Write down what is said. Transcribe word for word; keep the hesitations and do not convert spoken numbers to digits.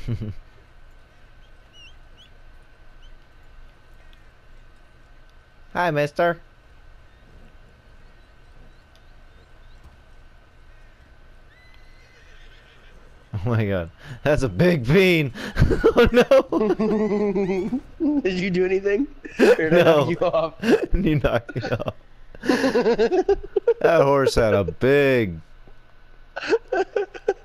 Hi, mister. Oh my god. That's a big bean. Oh no. Did you do anything? Or did I knock No. you off? You knocked me off. That horse had a big